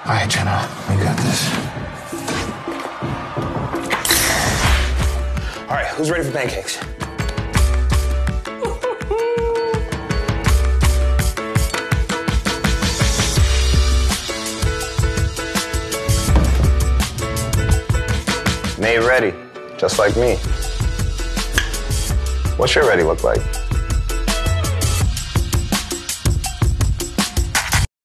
All right, Jenna, we got this. All right, who's ready for pancakes? Made ready, just like me. What's your ready look like?